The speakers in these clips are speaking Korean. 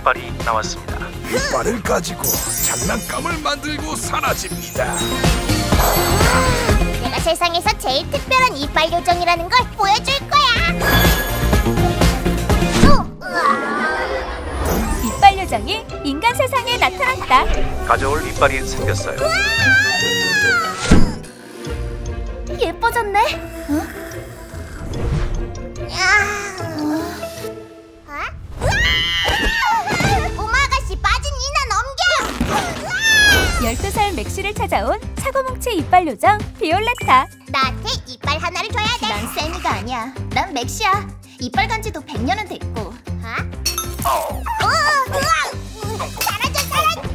이빨이 나왔습니다. 이빨을 가지고 장난감을 만들고 사라집니다. 내가 세상에서 제일 특별한 이빨 요정이라는 걸 보여줄 거야. 이빨 요정이 인간 세상에 나타났다. 가져올 이빨이 생겼어요. 예뻐졌네. 꼬마 아가씨 빠진 이나 넘겨. 12살 맥시를 찾아온 사고뭉치 이빨 요정 비올레타. 나한테 이빨 하나를 줘야 돼. 난 세니가 아니야. 난 맥시야. 이빨 간지도 100년은 됐고. 사라져.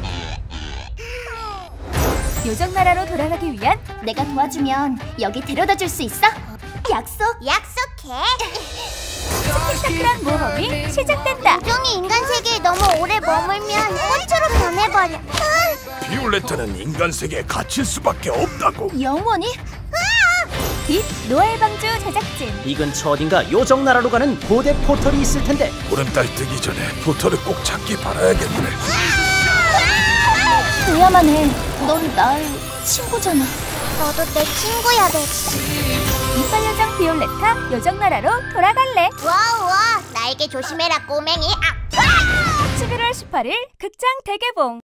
요정나라로 돌아가기 위한 내가 도와주면 여기 데려다 줄 수 있어? 약속? 약속해. 스펙타클한 모험이 시작된다. 요정이 인간 세계에 너무 오래 머물면 꽃으로 변해버려. 비올레타는 인간 세계에 갇힐 수밖에 없다고. 영원히? 빛 노엘 방주 제작진. 이 근처 어딘가 요정나라로 가는 고대 포털이 있을 텐데. 보름달 뜨기 전에 포털을 꼭 찾기 바라야겠네. 돼야만 해. 넌 날 친구잖아. 너도 내 친구야, 맥시. 이빨 요정 비올레타 요정나라로 돌아갈래. 와우, 나에게 조심해라, 꼬맹이. 11월 18일 극장 대개봉.